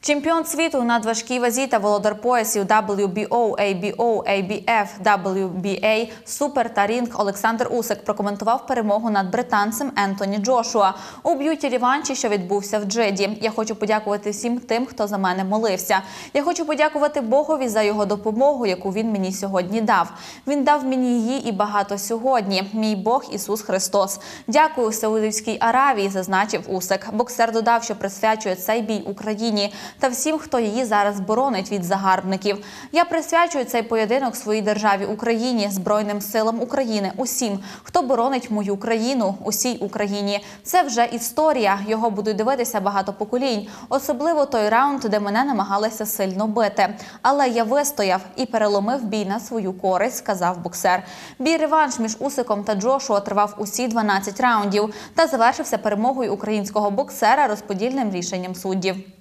Чемпіон світу у надважкій вазі та володар поясів WBO, ABO, ABF, WBA, Супер та Рінг Олександр Усик прокоментував перемогу над британцем Ентоні Джошуа у б'юті-реванші, що відбувся в Джиді. Я хочу подякувати всім тим, хто за мене молився. Я хочу подякувати Богові за його допомогу, яку він мені сьогодні дав. Він дав мені її і багато сьогодні. Мій Бог Ісус Христос. Дякую Саудівській Аравії, зазначив Усик. Боксер додав, що присвячує цей бій Україні та всім, хто її зараз боронить від загарбників. Я присвячую цей поєдинок своїй державі Україні, Збройним силам України, усім, хто боронить мою країну, усій Україні. Це вже історія, його будуть дивитися багато поколінь, особливо той раунд, де мене намагалися сильно бити. Але я вистояв і переломив бій на свою користь, сказав боксер. Бій-реванш між Усиком та Джошуа тривав усі 12 раундів та завершився перемогою українського боксера розподільним рішенням суддів.